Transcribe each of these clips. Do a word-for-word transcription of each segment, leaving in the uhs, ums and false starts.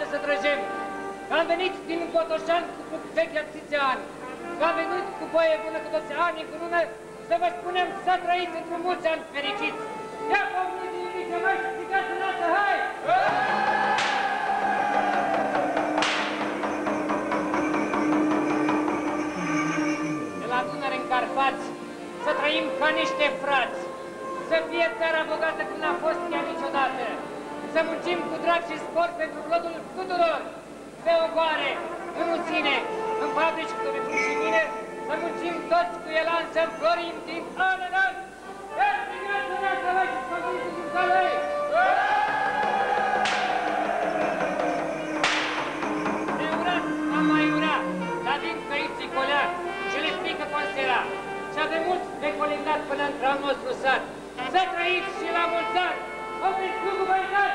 să trăgem. Că am venit din Botoșan cu vechi atâția ani. Că am venit cu voie bună cu toți anii cu lună să vă spunem să trăiți într-un mulți ani fericiți. Ia pomniți inimii să mai și țigați în altă, hai! De la Dunăre în Carpați să trăim ca niște frați. Să fie țara bogată cum n-a fost ea niciodată. Să muncim cu drag și spor pentru plodul tuturor. Pe ogoare, în usine, în fabrici cu domnul și mine, să muncim toți cu elan, să înflorim din an în an. Ia strigați în asta, vai, și sfântiți din cale! Ne urat, am mai urat, dar vin căiții colea și le frică constera. Și avem mult de colindat până într-al nostru sat. Să trăiți și la mulți ani! Opriți cu guvernat!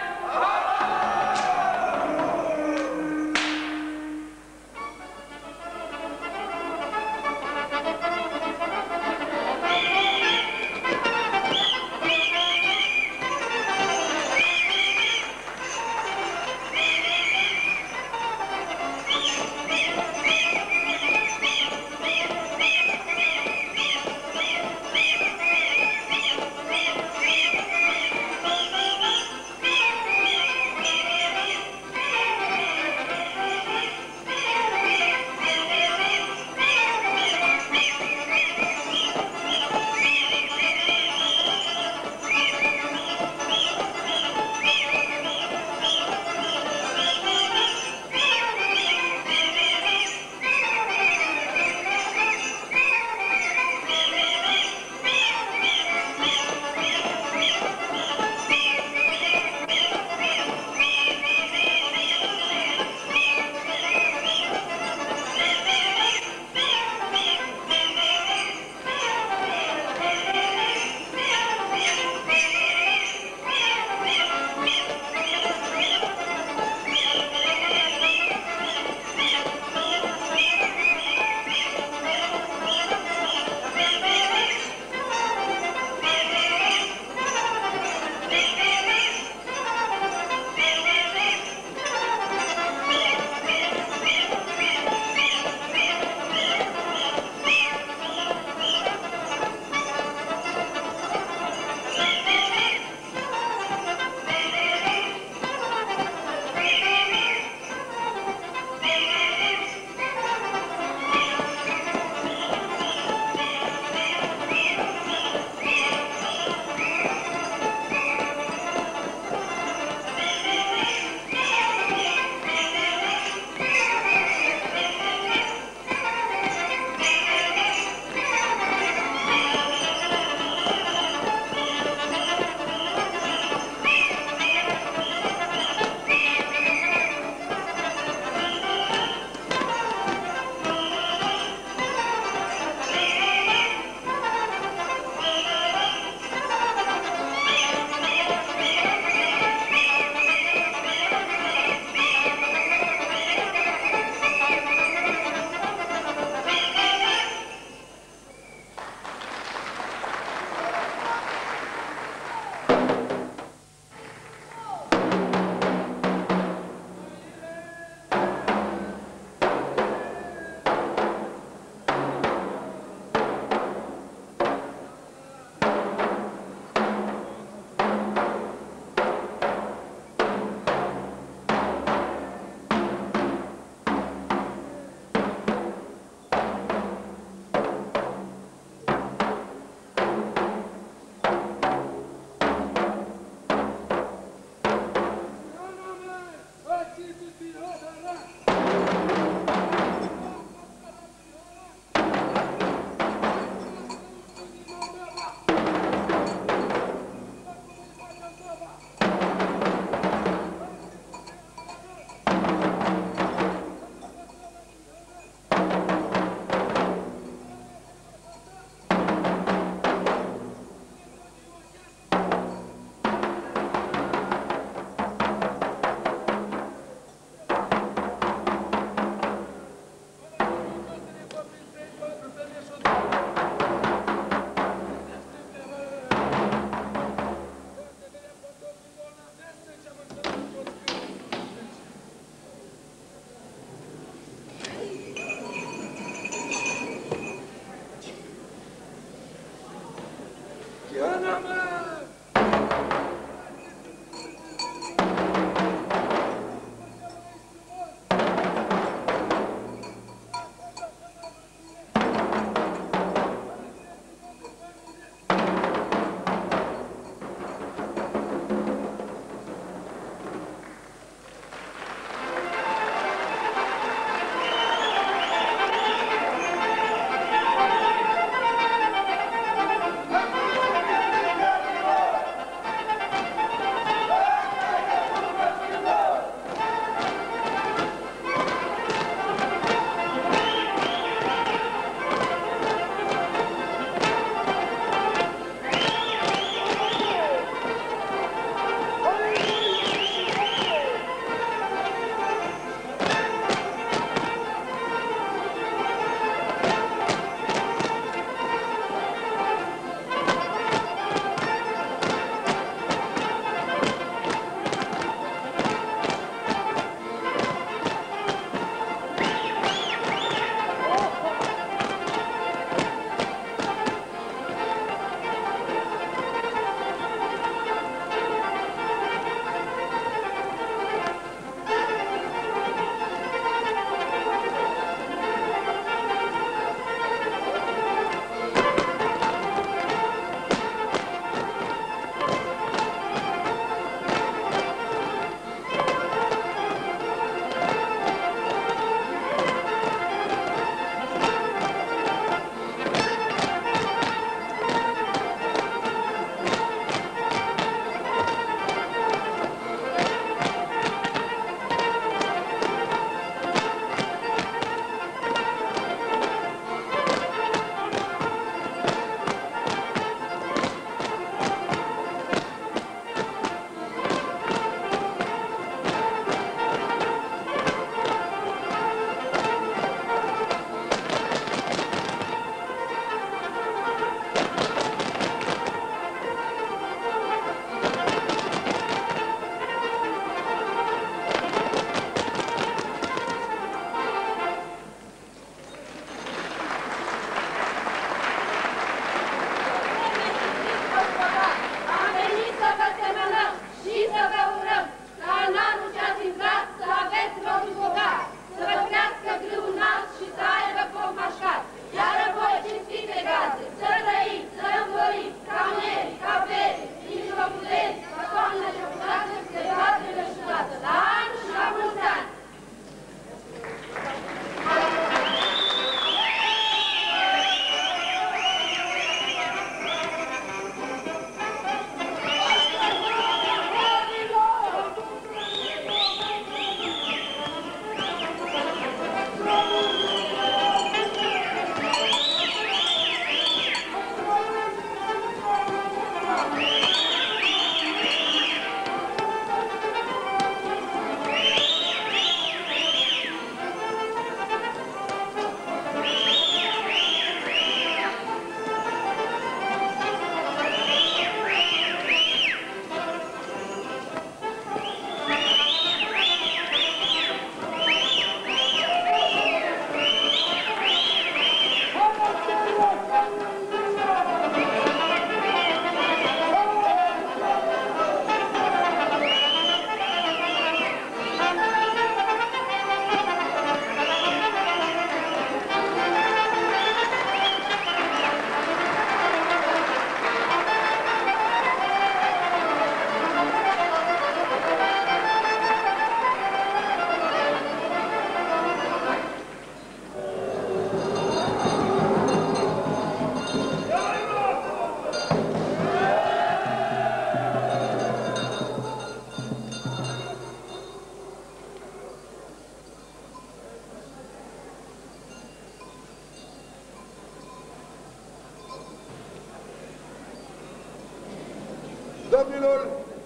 Domnilor,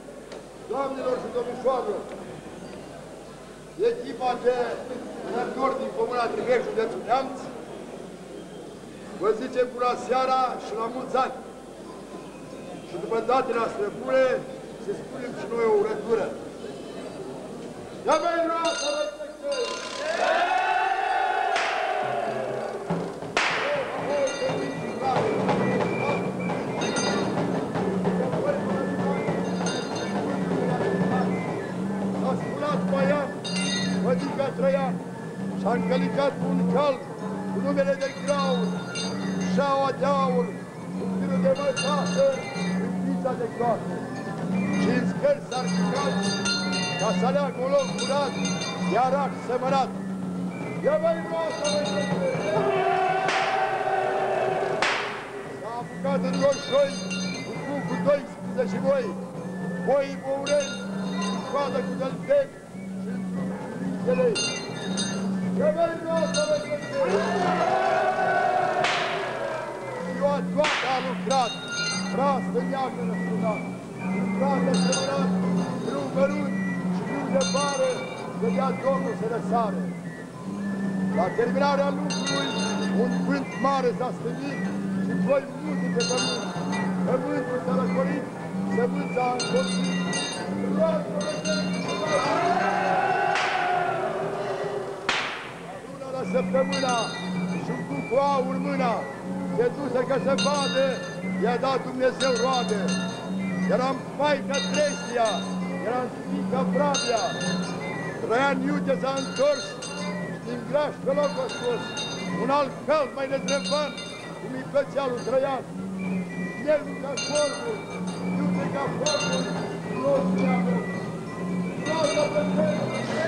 doamnelor și domnișoarelor, echipa de rători din Comuna Trighești, județul Neamț, vă zicem bună seara și la mulți ani. Și după datele noastre bune, să spunem și noi o urătură. Ia mai vreau să respectăm! încălicat cu un cal, cu numele de graur, șaua de aur, cu firul de mătasă, în fița de coasă. Și în scări s-ar căcat, ca să aleagă un loc curat, iar ac semănat. Ia mai roasă, mai S-a apucat în roșoi, cu cu doi scuze și voi, boii boureni, în coadă cu dălteni și într-un de lei. Ia mai roasă, mai Ziua toată a lucrat, rastă neagră răsunat, în frate semănat, grâu mărunt și grâu de bară, vedea Domnul să răsare. La terminarea lucrului, un vânt mare s-a stănit și voi multe pe pământ. Pământul s-a răcorit, sămânța a încolțit. Luna la săptămâna și cu cu aur mâna, se duse că se vadă, i-a dat Dumnezeu roade. Eram Maica Trestia, eram Fica Flavia, Traian Iute s-a întors, din graș pe loc a scos, un alt cald mai netrefant, cum îi plăcea lui Traian. Negru ca corpul, iute ca focul, los neamă. Roată pe fel!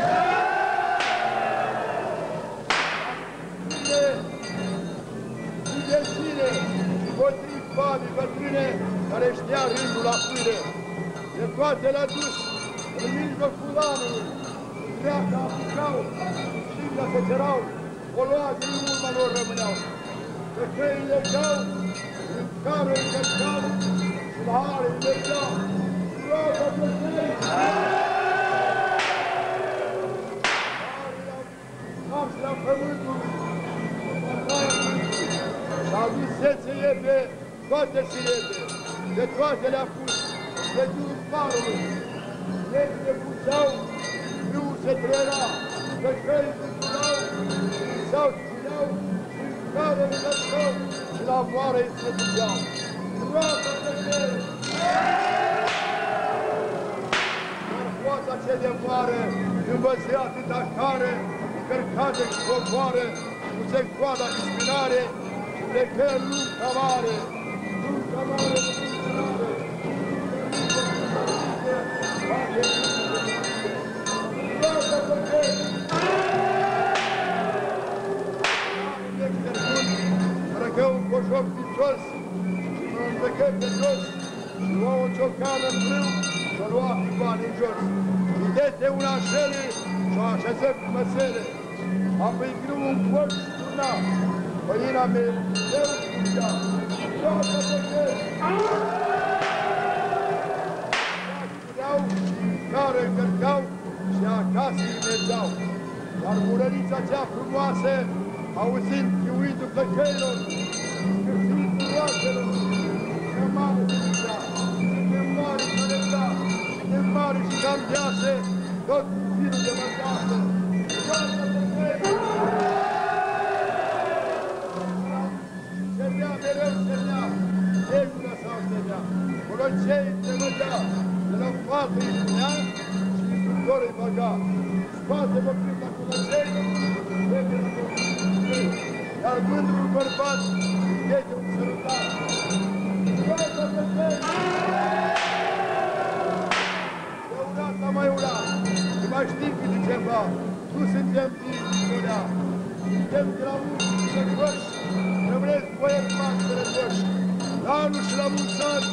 Cine, cine cine, potriv babii bătrâne, care știa rândul la pâine. De toate le-a dus, în mijlocul anului, dreapta apucau, stânga se cerau, o lua din urma lor rămâneau. Pe căi legau, în care îi călcau, și la are îi mergeau. Roată pe căi! Capsi la pământului, și-a dus sețe iebe, toate sirete, de toate le-a pus, de jurul farului. Ei se puceau, râul se trera, pe căi se curau, sau țineau, și în care le lăsau, și la moară îi se duceau. Roată pe căi! Dar poata ce de moare, învățea atâta care, încărcate cu popoare, cu se coada de spinare, și plecă în lunga mare, lunga mare de spinare. Răcă un coșoc picios și mă împlecă pe jos și lua o ciocană în brâu și-o lua cu bani în jos. Și dete una șele și-o așeză cu măsele. Apoi grâu un coș și turna. Păina mea, eu scucea. Toată pe fel! Care încărcau și acasă îi mergeau. Iar murărița cea frumoasă, auzind chiuitul plăcăilor, scârțind frumoaselor, că mare se zicea, suntem mari să ne da, suntem mari și cam dease, tot cu firul de măcasă. Toată plăcăilor! Ședea mereu ședea, negură sau ședea, colocei se mădea, de la fată îi spunea și instructor îi băga. Spate-vă prin la cuvântei, vede la cuvântei, iar mândrul bărbat îi vede un sărutar. Toată pe fel! De urat la mai urat, și mai știm câte ceva, nu suntem din Iurea, suntem de la mulți și de coși, rămâneți poeti mari sărătoși, la anul și la mulți ani.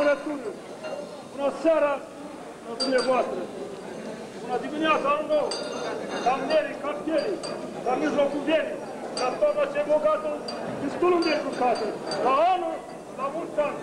Rătuniu! Bună seara la dumneavoastră! Bună dimineața al nou! Camnerii, capterii, la mijlocul verii, la toată ce bogată, destul de jucată, la anul, la mulți ani!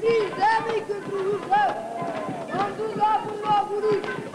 trei de mic într-un său. M-am dus la fundul a burit.